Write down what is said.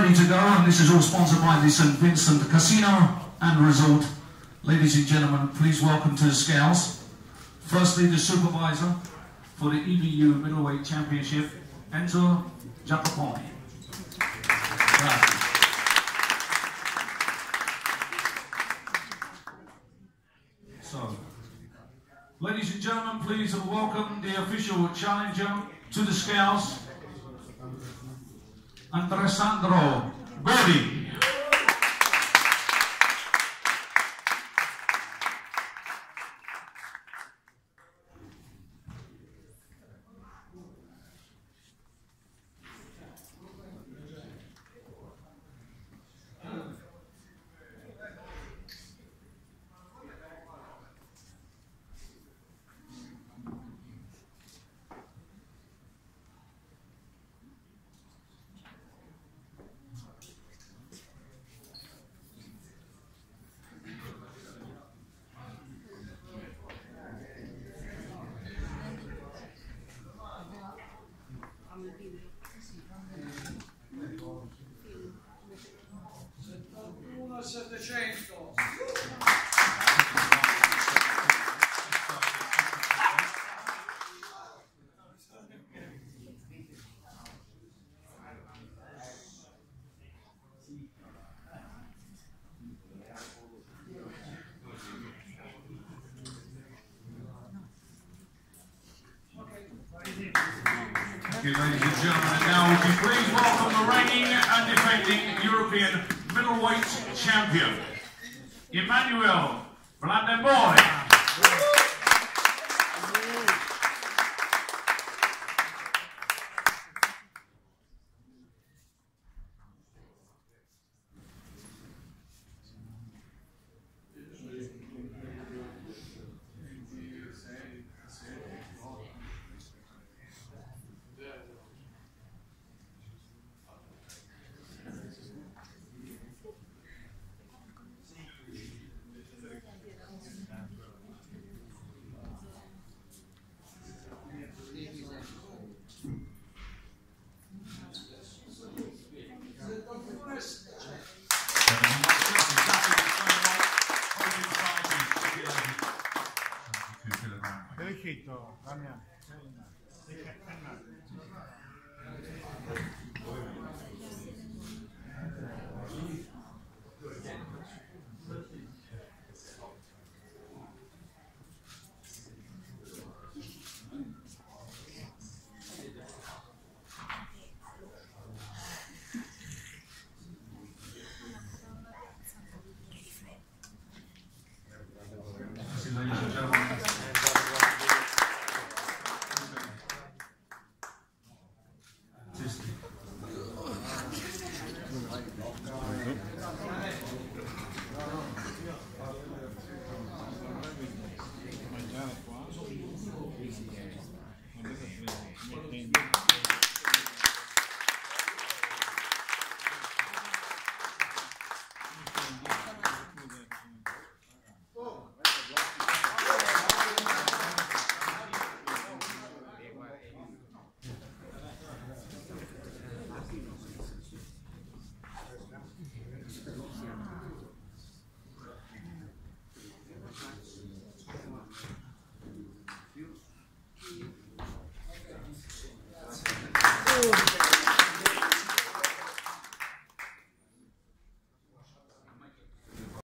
ready to go, and this is all sponsored by the St Vincent Casino and Resort. Ladies and gentlemen, please welcome to the scales. Firstly, the supervisor for the EBU Middleweight Championship, Enzo Giacopone. So, ladies and gentlemen, please welcome the official challenger to the scales, Alessandro Gori. Set the chainsaw. Thank you, ladies and gentlemen. And now, would you please welcome the reigning and defending European middleweight champion, Emmanuel Blandenboy. Derechito, Damián.